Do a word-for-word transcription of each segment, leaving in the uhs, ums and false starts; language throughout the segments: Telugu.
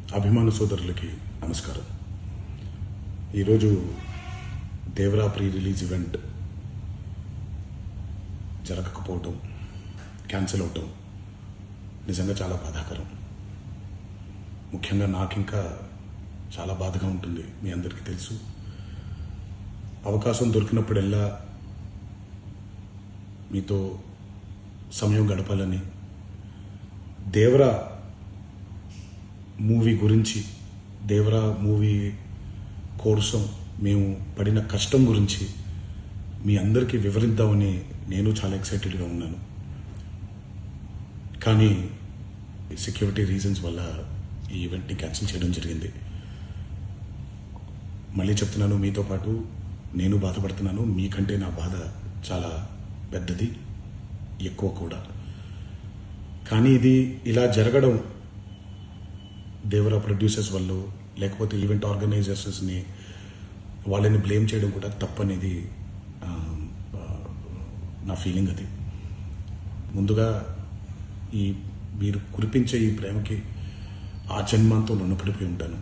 అభిమాన సోదరులకి నమస్కారం. ఈరోజు దేవరా ప్రీ రిలీజ్ ఈవెంట్ జరగకపోవటం, క్యాన్సిల్ అవటం నిజంగా చాలా బాధాకరం. ముఖ్యంగా నాకు ఇంకా చాలా బాధగా ఉంటుంది. మీ అందరికీ తెలుసు, అవకాశం దొరికినప్పుడల్లా మీతో సమయం గడపాలని, దేవరా మూవీ గురించి, దేవరా మూవీ కోసం మేము పడిన కష్టం గురించి మీ అందరికీ వివరిద్దామని నేను చాలా ఎక్సైటెడ్గా ఉన్నాను. కానీ సెక్యూరిటీ రీజన్స్ వల్ల ఈ ఈవెంట్ని క్యాన్సిల్ చేయడం జరిగింది. మళ్ళీ చెప్తున్నాను, మీతో పాటు నేను బాధపడుతున్నాను. మీకంటే నా బాధ చాలా పెద్దది, ఎక్కువ కూడా. కానీ ఇది ఇలా జరగడం దేవరా ప్రొడ్యూసర్స్ వల్ల, లేకపోతే ఈవెంట్ ఆర్గనైజర్స్ని వాళ్ళని బ్లేమ్ చేయడం కూడా తప్పనేది నా ఫీలింగ్. అది ముందుగా ఈ మీరు కురిపించే ఈ ప్రేమకి ఆ జన్మాంతో రుణపడిపోయి ఉంటాను.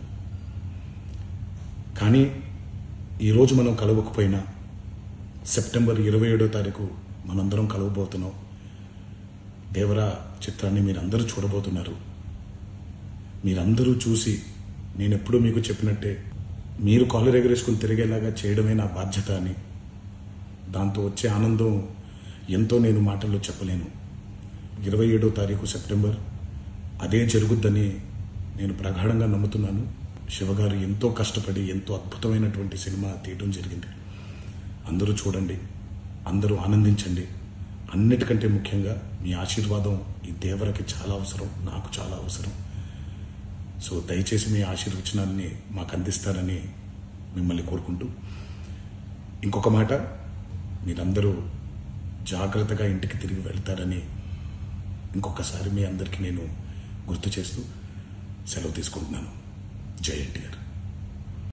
కానీ ఈరోజు మనం కలవకపోయినా సెప్టెంబర్ ఇరవై ఏడో తారీఖు మనందరం కలవబోతున్నాం. దేవరా చిత్రాన్ని మీరందరూ చూడబోతున్నారు. మీరందరూ చూసి, నేను ఎప్పుడూ మీకు చెప్పినట్టే, మీరు కాలర్ ఎగరేసుకుని తిరిగేలాగా చేయడమే నా బాధ్యత అని, దాంతో వచ్చే ఆనందం ఎంతో నేను మాటల్లో చెప్పలేను. ఇరవై ఏడో తారీఖు సెప్టెంబర్ అదే జరుగుద్దని నేను ప్రగాఢంగా నమ్ముతున్నాను. శివగారు ఎంతో కష్టపడి ఎంతో అద్భుతమైనటువంటి సినిమా తీయడం జరిగింది. అందరూ చూడండి, అందరూ ఆనందించండి. అన్నిటికంటే ముఖ్యంగా మీ ఆశీర్వాదం ఈ దేవరకి చాలా అవసరం, నాకు చాలా అవసరం. సో దయచేసి మీ ఆశీర్వచనాన్ని మాకు అందిస్తారని మిమ్మల్ని కోరుకుంటూ, ఇంకొక మాట, మీరందరూ జాగ్రత్తగా ఇంటికి తిరిగి వెళ్తారని ఇంకొకసారి మీ అందరికీ నేను గుర్తు చేస్తూ సెలవు తీసుకుంటున్నాను. జై ఎన్టీఆర్.